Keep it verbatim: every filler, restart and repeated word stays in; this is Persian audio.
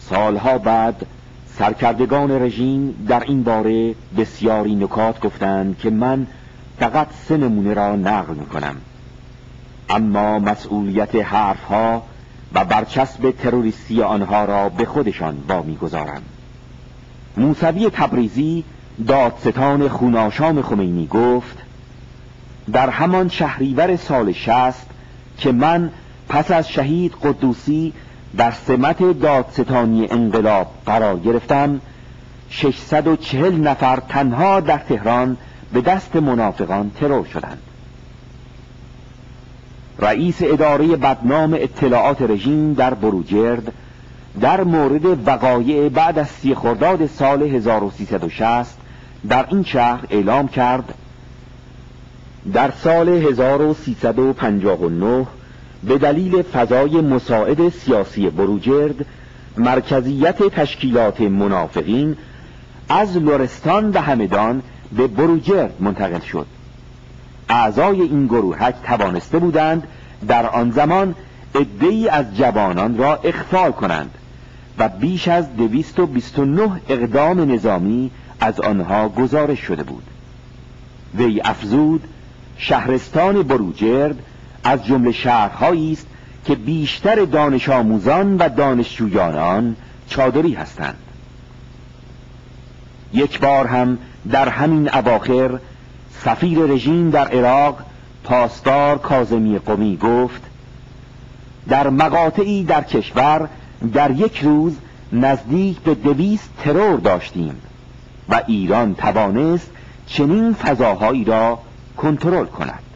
سالها بعد سرکردگان رژیم در این باره بسیاری نکات گفتند که من فقط سه نمونه را نقل میکنم، اما مسئولیت حرفها و برچسب تروریستی آنها را به خودشان وامیگذارم. موسوی تبریزی، دادستان خوناشام خمینی، گفت در همان شهریور سال شصت که من پس از شهید قدوسی در سمت دادستانی انقلاب قرار گرفتم، ششصد و چهل نفر تنها در تهران به دست منافقان ترور شدند. رئیس اداره بدنام اطلاعات رژیم در بروجرد در مورد وقایع بعد از سی خرداد سال هزار و سیصد و شصت در این شهر اعلام کرد در سال هزار و سیصد و پنجاه و نه به دلیل فضای مساعد سیاسی بروجرد مرکزیت تشکیلات منافقین از لرستان و همدان به بروجرد منتقل شد. اعضای این گروهک توانسته بودند در آن زمان عده‌ای از جوانان را اخفال کنند و بیش از دویست و بیست و نه اقدام نظامی از آنها گزارش شده بود. وی افزود شهرستان بروجرد از جمله شهرهایی است که بیشتر دانش آموزان و دانشجویان آن چادری هستند. یک بار هم در همین اواخر سفیر رژیم در عراق پاسدار کاظمی قمی گفت در مقاطعی در کشور در یک روز نزدیک به دویست ترور داشتیم و ایران توانست چنین فضاهایی را کنترل کند.